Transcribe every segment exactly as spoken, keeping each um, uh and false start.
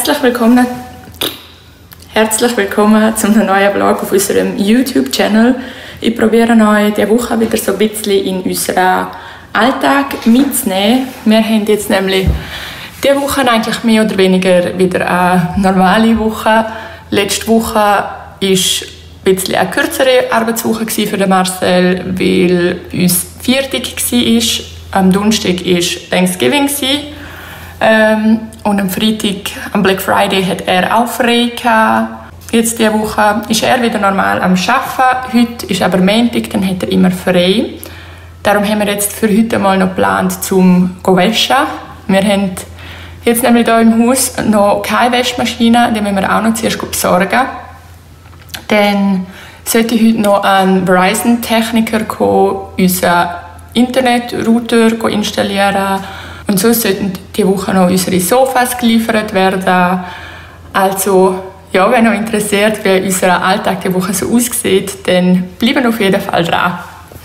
Herzlich willkommen, herzlich willkommen zu einem neuen Vlog auf unserem YouTube-Channel. Ich probiere euch diese Woche wieder so ein bisschen in unseren Alltag mitzunehmen. Wir haben jetzt nämlich diese Woche eigentlich mehr oder weniger wieder eine normale Woche. Letzte Woche war ein bisschen eine kürzere Arbeitswoche für den Marcel, weil bei uns Viertag war. Am Donnerstag war Thanksgiving. Ähm, und am Freitag, am Black Friday, hat er auch frei gehabt. Jetzt diese Woche ist er wieder normal am Arbeiten. Heute ist aber Montag, dann hat er immer frei. Darum haben wir jetzt für heute mal noch geplant, zum waschen. Wir haben jetzt nämlich hier im Haus noch keine Waschmaschine, die müssen wir auch noch zuerst besorgen. Dann sollte heute noch ein Verizon-Techniker kommen, unseren Internetrouter installieren. Und so sollten diese Woche noch unsere Sofas geliefert werden. Also, ja, wenn euch interessiert, wie unser Alltag diese Woche so aussieht, dann bleiben auf jeden Fall dran.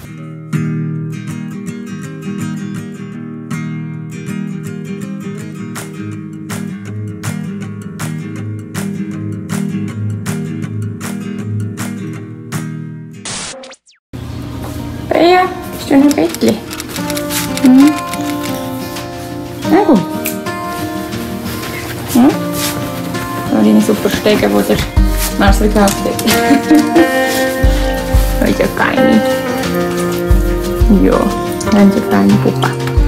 Ja, bist du noch ein Bettchen? Hm. Na gut. Hm? So deine super Stege, die der Marcel gekauft hat. Das ist ja fein. Ja, das ist eine feine Puppe.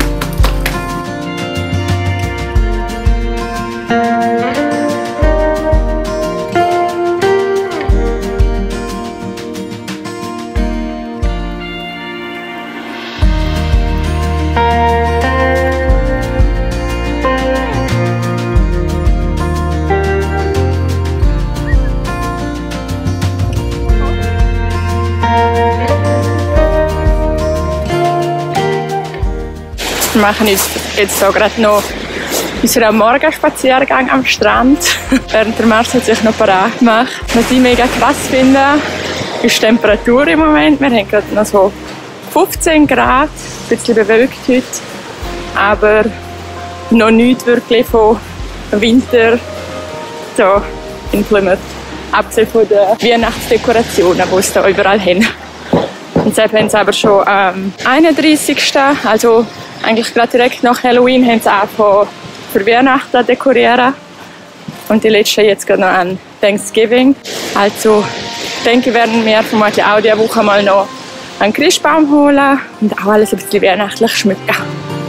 Wir machen uns jetzt so gerade noch unseren Morgenspaziergang am Strand. Während der Marcel sich noch parat gemacht. Was ich mega krass finde, ist die Temperatur im Moment. Wir haben gerade noch so fünfzehn Grad, ein bisschen bewölkt heute, aber noch nichts wirklich von Winter so implementiert. Abgesehen von den Weihnachtsdekorationen, die es da überall haben. Und jetzt haben sie aber schon am einunddreißigsten Also eigentlich gerade direkt nach Halloween haben sie angefangen für Weihnachten zu dekorieren. Und die letzten jetzt gerade noch an Thanksgiving. Also ich denke, werden wir vermutlich auch diese Woche mal noch einen Christbaum holen und auch alles ein bisschen weihnachtlich schmücken.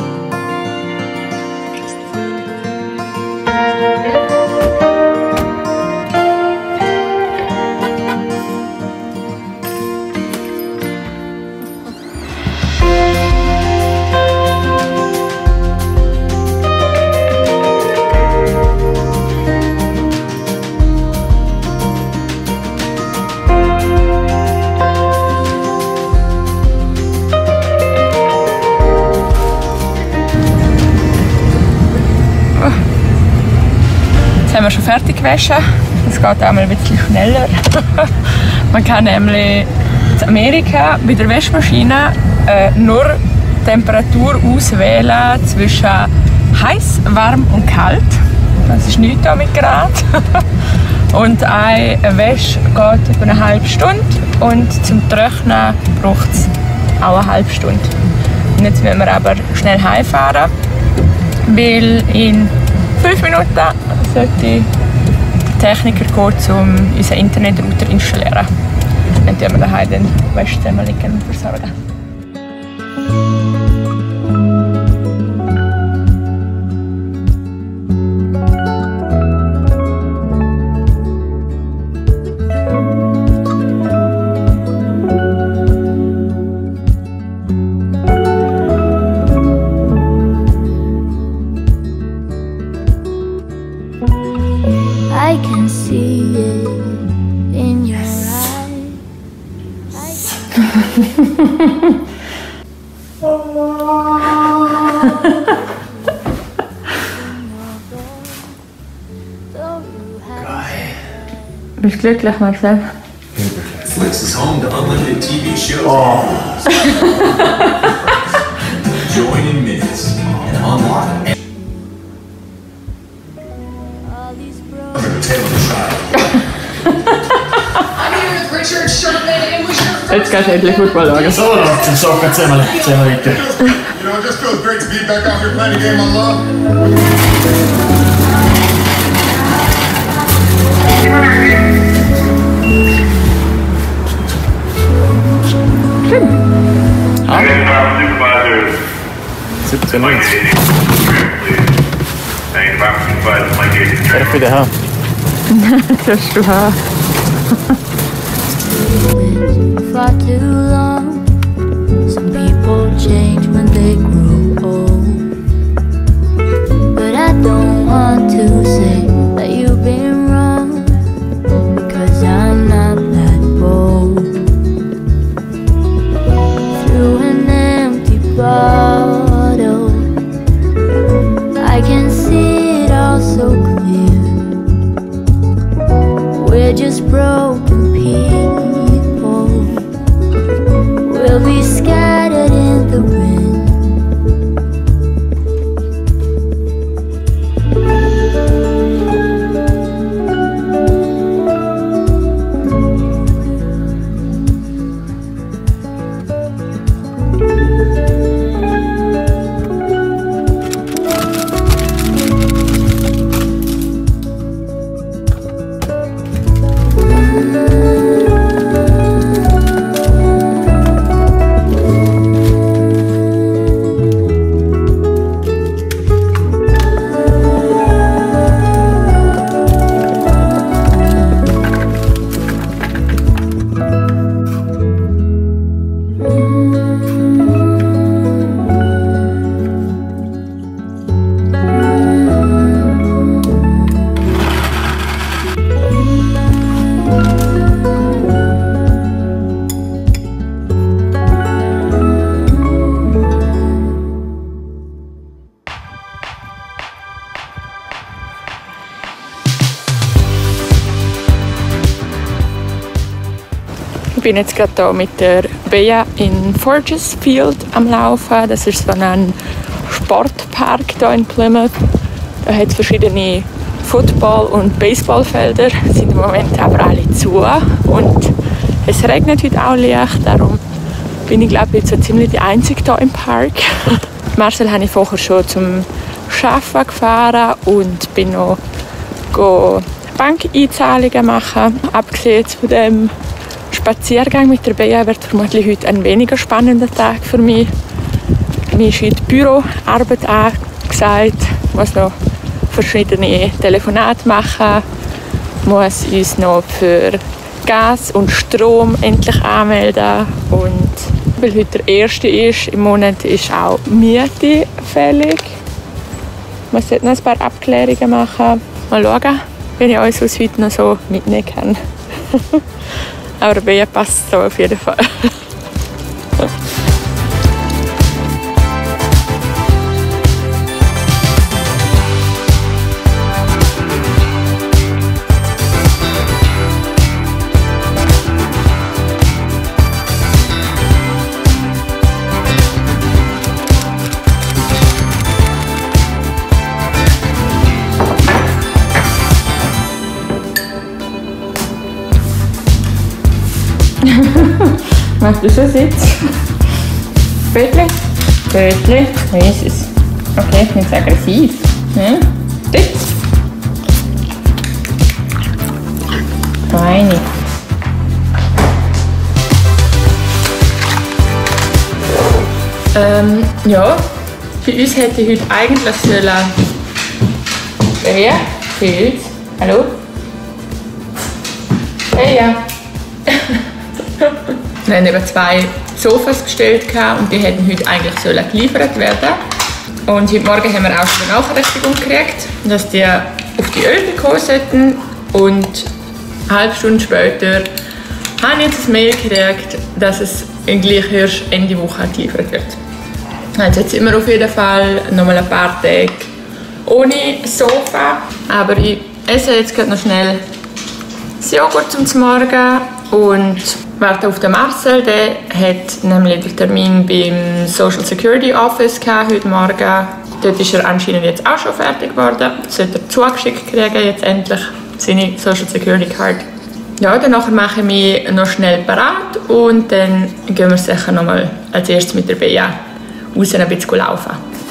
Haben wir schon fertig gewaschen. Das geht einmal ein bisschen schneller. Man kann nämlich in Amerika bei der Waschmaschine äh, nur Temperatur auswählen zwischen heiß, warm und kalt. Das ist nichts mit Grad. Und eine Wäsche geht über eine halbe Stunde und zum Trocknen braucht es auch eine halbe Stunde. Und jetzt müssen wir aber schnell heimfahren, weil in fünf Minuten sollte der Techniker kommen, um unseren Internetrouter zu installieren. Dann tun wir daheim den Wäschzimmerchen versorgen. I can see it in your eyes. Bist du glücklich, Marcel? Netflix is home to unlimited T V shows. Oh. Join in minutes and unlock. All these Jetzt kannst du endlich Football schauen. So, dann zum Soccer zusammen, zusammen weiter. You know, it just feels great to be back out here playing a game I love. siebzehn neunzig. Darf ich wieder haben? Kannst du haben. For too long, some people change when they grow old. But I don't want to say that you've been wrong, because I'm not that bold. Through an empty bottle, I can see it all so clear. We're just broken people. We'll be scattered in the wind. Ich bin jetzt gerade hier mit der Bea in Forgesfield am Laufen. Das ist so ein Sportpark hier in Plymouth. Da hat es verschiedene Football- und Baseballfelder. Die sind im Moment aber alle zu. Und es regnet heute auch leicht. Darum bin ich, glaube ich, jetzt so ziemlich die Einzige hier im Park. Marcel habe ich vorher schon zum Arbeiten gefahren und bin noch Bankeinzahlungen machen. Abgesehen von dem Spaziergang mit der Bea wird vermutlich heute ein weniger spannender Tag für mich. Mir ist heute Büroarbeit angesagt, ich muss noch verschiedene Telefonate machen, muss uns noch für Gas und Strom endlich anmelden. Und weil heute der erste ist im Monat, ist auch Miete fällig. Ich muss dort noch ein paar Abklärungen machen. Mal schauen, wenn ich euch aus heute noch so mitnehmen kann. Aber Bea passt so auf jeden Fall. Machst du schon Sitz? Bötli? Bötli? Wie ist es? Okay, ich bin jetzt aggressiv. Hm? Sitz? Feini. Ähm, ja. Für uns hätte ich heute eigentlich sollen... Wer? Pilz? Hallo? Hey, ja. Wir haben eben zwei Sofas bestellt und die hätten heute eigentlich sollen geliefert werden. Und heute Morgen haben wir auch schon eine Nachrichtigung gekriegt, dass die auf die Ölte kommen sollten. Und eine halbe Stunde später habe ich jetzt ein Mail gekriegt, dass es gleich erst Ende Woche geliefert wird. Also jetzt sind wir auf jeden Fall noch mal ein paar Tage ohne Sofa. Aber ich esse jetzt gerade noch schnell das Joghurt zum Morgen und warte auf den Marcel. Der hat nämlich den Termin beim Social Security Office gehabt heute Morgen dort ist er anscheinend jetzt auch schon fertig geworden. Sollte er zugeschickt kriegen, jetzt endlich seine Social Security Card. Ja, danach mache ich mich noch schnell parat und dann gehen wir sicher noch mal als erstes mit der Bea raus ein bisschen laufen.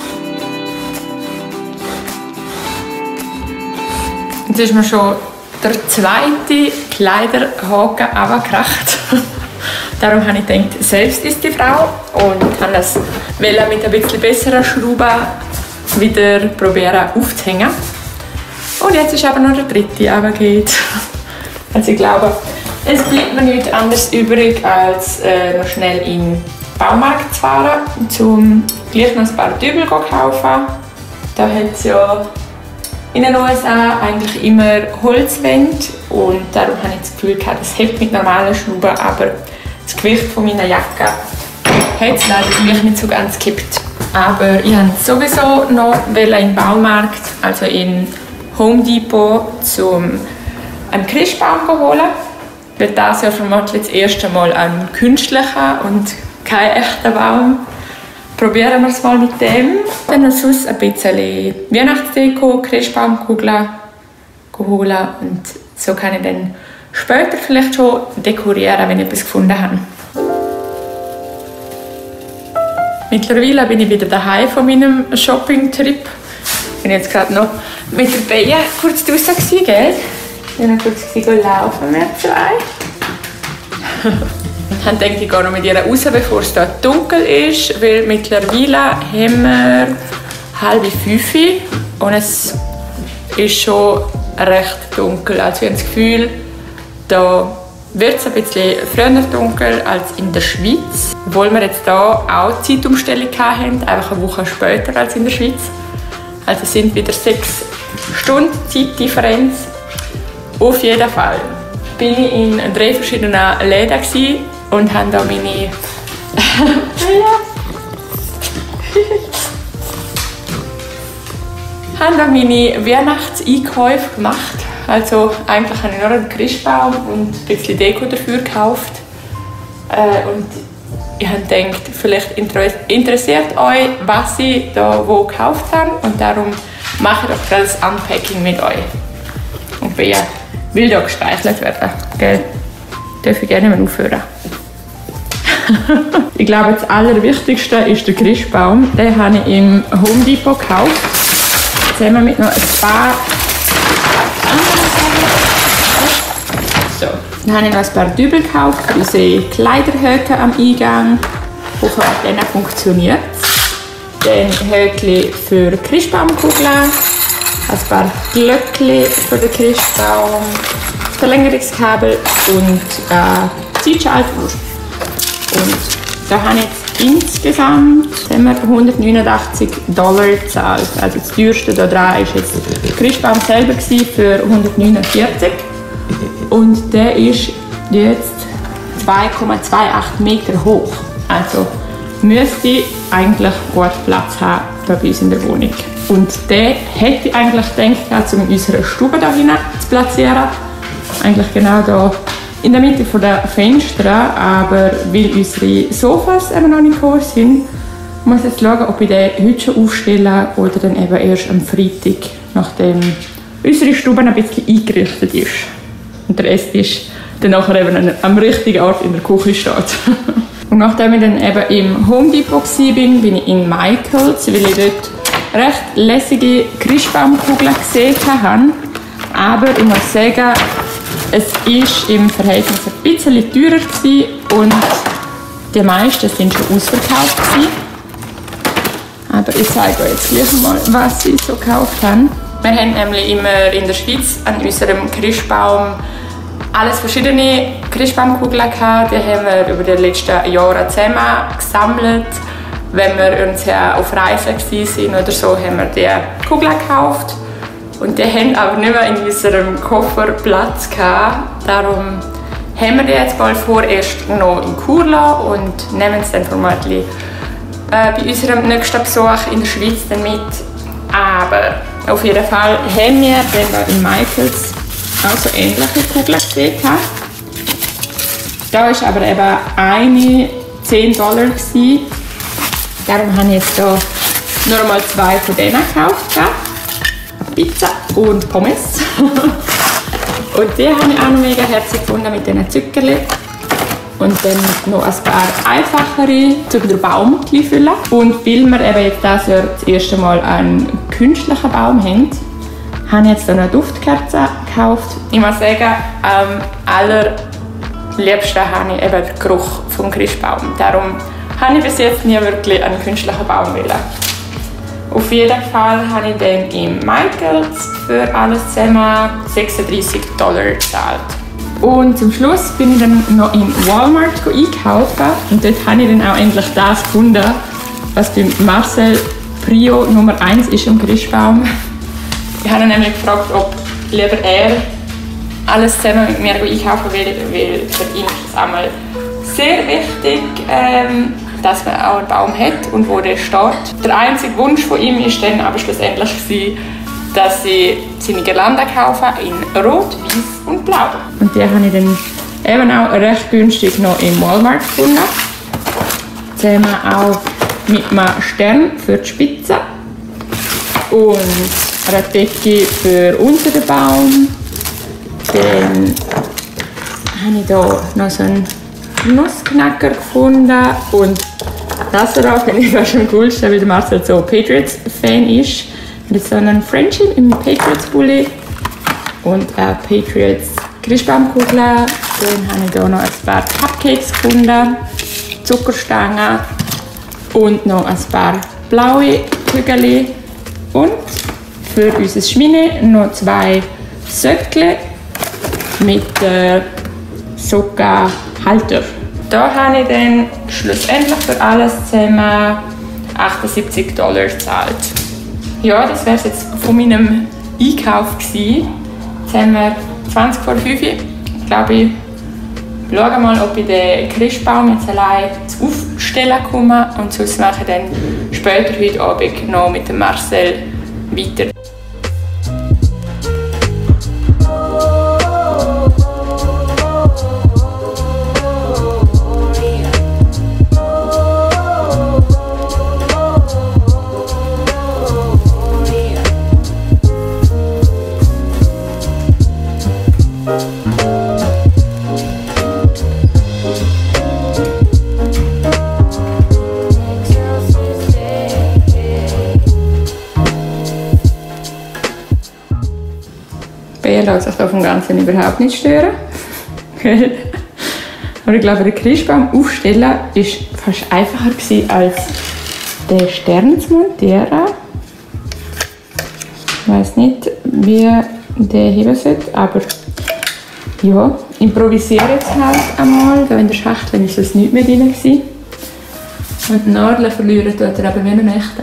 Jetzt ist mir schon der zweite Kleiderhaken runtergekracht. Darum habe ich gedacht, selbst ist die Frau und habe das mit ein bisschen besseren Schrauben wieder probieren aufzuhängen. Und jetzt ist aber noch der dritte runtergeht. Also ich glaube, es bleibt mir nichts anderes übrig, als äh, noch schnell in den Baumarkt zu fahren, um gleich noch ein paar Dübel zu kaufen. Da hat es ja in den U S A eigentlich immer Holzwände und darum habe ich das Gefühl gehabt, das hebt mit normalen Schrauben, aber das Gewicht von meiner Jacke hat es leider gleich nicht so ganz gekippt. Aber ich wollte sowieso noch in den Baumarkt, also in Home Depot, um einen Christbaum holen. Weil das ja vermutlich das erste Mal ein künstlicher und kein echter Baum. Probieren wir es mal mit dem. Dann sonst ein bisschen Weihnachtsdeko, Christbaumkugeln holen und so kann ich dann später vielleicht schon dekorieren, wenn ich etwas gefunden habe. Mittlerweile bin ich wieder daheim von meinem Shopping-Trip. Ich bin jetzt gerade noch mit der Bea kurz draußen gewesen, gell? Wir haben kurz laufen, wir zwei. Ich habe gedacht, ich gehe noch mit ihr raus, bevor es hier dunkel ist, weil mittlerweile haben wir halb fünf und es ist schon recht dunkel. Also ich habe das Gefühl, da wird es ein bisschen früher dunkel als in der Schweiz. Obwohl wir jetzt hier auch Zeitumstellung hatten, einfach eine Woche später als in der Schweiz. Also es sind wieder sechs Stunden Zeitdifferenz. Auf jeden Fall bin ich in drei verschiedenen Läden und habe da meine habe da meine Weihnachtseinkäufe gemacht. Also eigentlich habe ich nur einen Christbaum und ein bisschen Deko dafür gekauft. Äh, und ich habe gedacht, vielleicht interessiert euch, was ich da wo gekauft habe. Und darum mache ich doch gerade das Unpacking mit euch. Und Bea will da gestreichelt werden. Gell? Darf ich gerne mal aufhören. Ich glaube, das Allerwichtigste ist der Christbaum. Den habe ich im Home Depot gekauft. Zusammen mit noch ein paar anderen Sachen. So, dann habe ich noch ein paar Dübel gekauft für unsere Kleiderhöcke am Eingang. Hoffen wir, denen funktioniert es. Dann Höckli für Christbaumkugeln. Ein paar Glöckli für den Christbaum. Verlängerungskabel und äh, Zeitschaltuhr. Und da habe ich jetzt insgesamt haben wir hundertneunundachtzig Dollar gezahlt. Also das teuerste da dran war jetzt der Christbaum selber für hundertneunundvierzig. Und der ist jetzt zwei Komma achtundzwanzig Meter hoch. Also müsste eigentlich gut Platz haben bei uns in der Wohnung. Und den hätte ich eigentlich gedacht, um in unserer Stube da hinten zu platzieren. Eigentlich genau da in der Mitte der Fenster, aber weil unsere Sofas eben noch nicht gekommen sind, muss ich jetzt schauen, ob ich den heute schon aufstelle oder dann eben erst am Freitag, nachdem unsere Stube ein bisschen eingerichtet ist. Und der Esstisch dann nachher eben am richtigen Ort in der Küche steht. Und nachdem ich dann eben im Home Depot war, bin, bin ich in Michaels, weil ich dort recht lässige Christbaumkugeln gesehen habe. Aber ich muss sagen, es war im Verhältnis ein bisschen teurer gewesen und die meisten sind schon ausverkauft gewesen. Aber ich zeige euch jetzt gleich mal, was ich so gekauft habe. Wir haben nämlich immer in der Schweiz an unserem Christbaum alles verschiedene Christbaumkugeln gehabt. Die haben wir über die letzten Jahre zusammen gesammelt. Wenn wir uns ja auf Reisen waren oder so, haben wir die Kugeln gekauft. Und die haben aber nicht mehr in unserem Koffer Platz gehabt. Darum haben wir die jetzt bald vorerst noch in Kur lassen und nehmen es dann vermutlich äh, bei unserem nächsten Besuch in der Schweiz dann mit. Aber auf jeden Fall haben wir dann in Michaels auch so ähnliche Kugeln gesehen. Da war aber eben eine zehn Dollar. Darum habe ich jetzt hier noch einmal zwei von denen gekauft. Pizza und Pommes. Und die habe ich auch noch mega herzig gefunden mit diesen Zuckerli. Und dann noch ein paar einfachere, um den Baum zu füllen. Und weil wir eben jetzt dieses Jahr das erste Mal einen künstlichen Baum haben, habe ich jetzt hier eine Duftkerze gekauft. Ich muss sagen, am allerliebsten habe ich eben den Geruch vom Christbaum. Darum habe ich bis jetzt nie wirklich einen künstlichen Baum wollen. Auf jeden Fall habe ich dann im Michaels für alles zusammen sechsunddreissig Dollar gezahlt. Und zum Schluss bin ich dann noch in Walmart einkaufen und dort habe ich dann auch endlich das gefunden, was bei Marcel Prio Nummer eins ist am Christbaum. Ich habe ihn nämlich gefragt, ob lieber er alles zusammen mit mir einkaufen will, weil für ihn ist es einmal sehr wichtig, ähm, dass man auch einen Baum hat und wo der steht. Der einzige Wunsch von ihm war dann aber schlussendlich gewesen, dass sie seine Girlanden kaufen in Rot, Weiß und Blau. Und die habe ich dann eben auch recht günstig noch im Walmart gefunden. Zusammen auch mit einem Stern für die Spitze und einer Decke für unter den Baum. Dann habe ich hier noch so einen Nussknacker gefunden und das hier finde ich fast am coolsten, weil der Marcel so Patriots-Fan ist. Mit so einem Friendship im Patriots-Bulli und eine Patriots-Christbaumkugel. Dann habe ich hier noch ein paar Cupcakes gefunden, Zuckerstangen und noch ein paar blaue Kügel. Und für unser Schmine noch zwei Söckchen mit äh, Sockenhalter. Da habe ich dann schlussendlich für alles zusammen achtundsiebzig Dollar gezahlt. Ja, das wäre es jetzt von meinem Einkauf gewesen. Jetzt haben wir zwanzig vor fünf. Ich glaube, ich schaue mal, ob ich den Christbaum jetzt allein zu aufstellen komme. Und sonst mache ich dann später heute Abend noch mit dem Marcel weiter. Bea lässt sich da vom Ganzen überhaupt nicht stören. Aber ich glaube, der Christbaum aufstellen war fast einfacher gewesen, als den Stern zu montieren. Ich weiss nicht, wie der heben sollte, aber ja, improvisiere jetzt halt einmal. Da in der Schachtel ist es nicht mehr drin gewesen. Und die Nadeln verlieren tut er aber wie ein echter.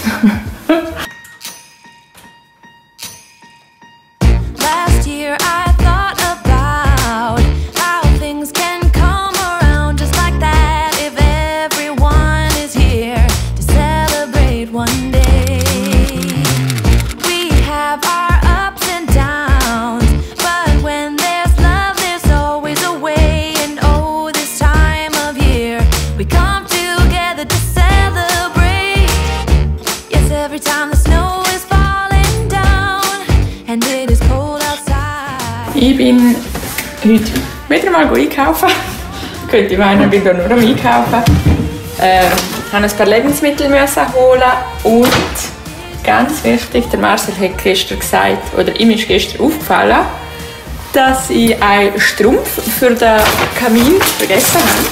Ich bin heute wieder mal einkaufen. Könnte ich meinen, ich bin hier nur am Einkaufen. Ähm, ich musste ein paar Lebensmittel holen und ganz wichtig, der Marcel hat gestern gesagt, oder ihm ist gestern aufgefallen, dass ich einen Strumpf für den Kamin vergessen habe.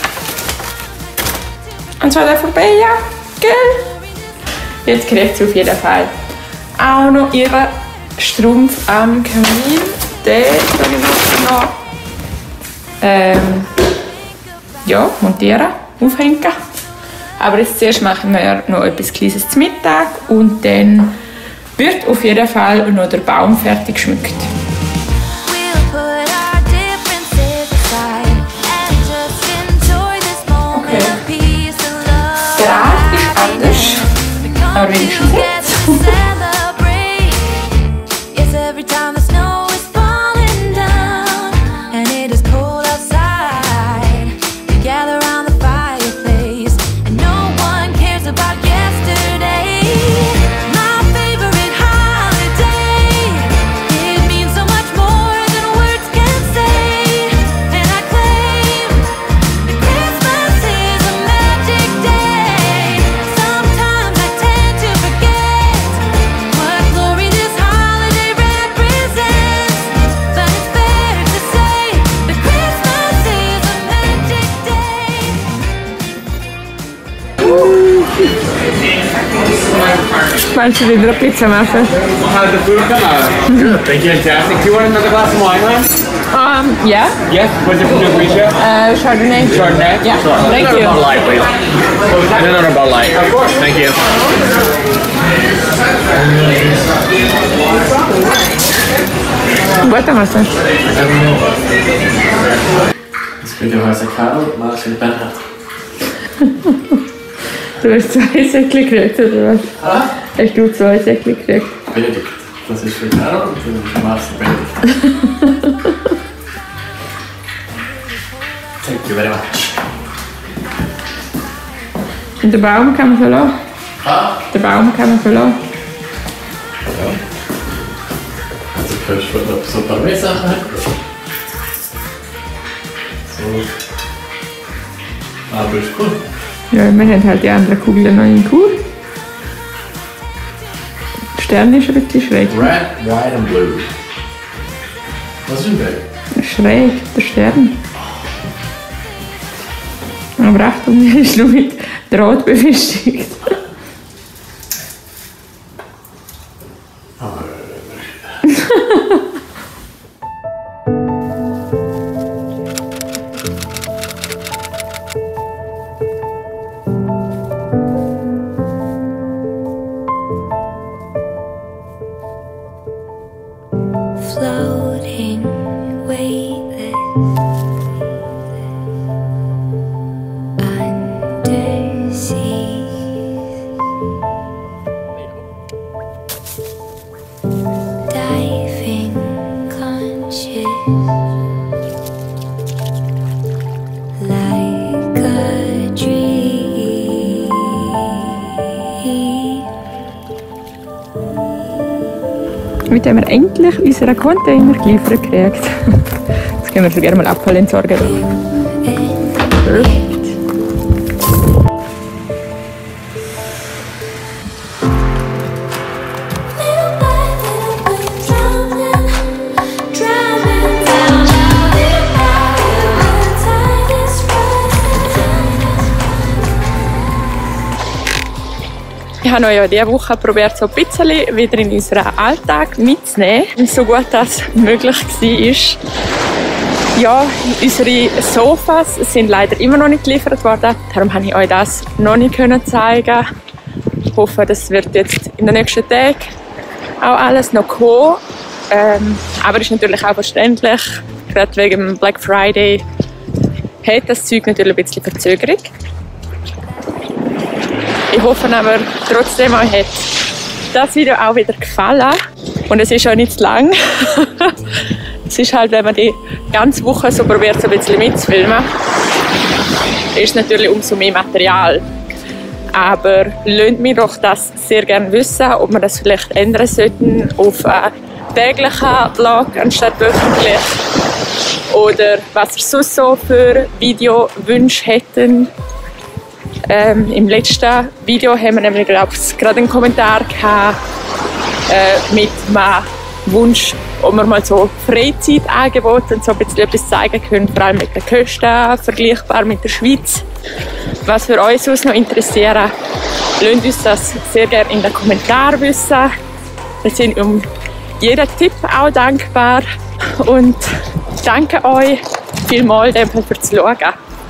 Und zwar der von Bea, gell? Jetzt kriegt sie auf jeden Fall auch noch ihren Strumpf am Kamin. Den kann ich noch ähm, ja, montieren, aufhängen. Aber jetzt zuerst machen wir noch etwas Kleines zum Mittag und dann wird auf jeden Fall noch der Baum fertig geschmückt. Okay. Der Art ist anders, aber wenigstens jetzt. Gather around the fireplace, and no one cares about yesterday. wenn sie wieder eine Pizza machen. How did the food come out? Good. Thank you. Fantastic. Do you want another glass of wine, hon? Um, yeah. Yes. What's it from the Grisha? Uh, Chardonnay. Chardonnay? Yeah. Sure. Thank Another you. Bud Light, please. And another Bud Light. Of course. Thank you. Guarda cosa. Das könnte ja heißen Karl, Marcel Bernhard. Du hast zwei Säckchen gekriegt, oder was? Ah? Hast du zwei Säckchen gekriegt? Benedikt. Das ist für Karl und für Marcel Benedikt. Thank you very much. Und den Baum kann man so lassen? Ah? Den Baum kann man so lassen? Ja. Also kannst du noch so ein paar mehr Sachen haben. So. Aber ist cool. Ja, wir haben halt die anderen Kugeln noch in Kur. Der Stern ist ein bisschen schräg. Red, white and blue. Was ist denn der? Schräg, der Stern. Aber Achtung, der ist nur mit Draht befestigt. Floating, weightless, undersea, diving, conscious, like a dream. Heute haben wir endlich unseren Container geliefert gekriegt. Jetzt können wir schon gerne mal Abfall entsorgen. Perfekt. Ich habe euch ja diese Woche probiert, so ein bisschen wieder in unseren Alltag mitzunehmen, so gut das möglich war. Ja, unsere Sofas sind leider immer noch nicht geliefert worden, darum habe ich euch das noch nicht zeigen. Ich hoffe, das wird jetzt in den nächsten Tagen auch alles noch kommen. Ähm, aber es ist natürlich auch verständlich, gerade wegen dem Black Friday hat das Zeug natürlich ein bisschen Verzögerung. Ich hoffe aber trotzdem, euch hat das Video auch wieder gefallen. Und es ist auch nicht zu lang. Es ist halt, wenn man die ganze Woche so probiert, so ein bisschen mitzufilmen, ist natürlich umso mehr Material. Aber lasst mich doch das sehr gerne wissen, ob wir das vielleicht ändern sollten auf einen täglichen Vlog anstatt wöchentlich. Oder was ihr sonst so für Videowünsche hätten. Ähm, Im letzten Video haben wir nämlich, glaube ich, gerade einen Kommentar gehabt, äh, mit einem Wunsch, ob wir mal so Freizeitangebote und so ein bisschen etwas zeigen können, vor allem mit den Kosten, vergleichbar mit der Schweiz. Was für euch sonst noch interessieren, lasst uns das sehr gerne in den Kommentaren wissen. Wir sind um jeden Tipp auch dankbar und danke euch vielmals fürs Schauen.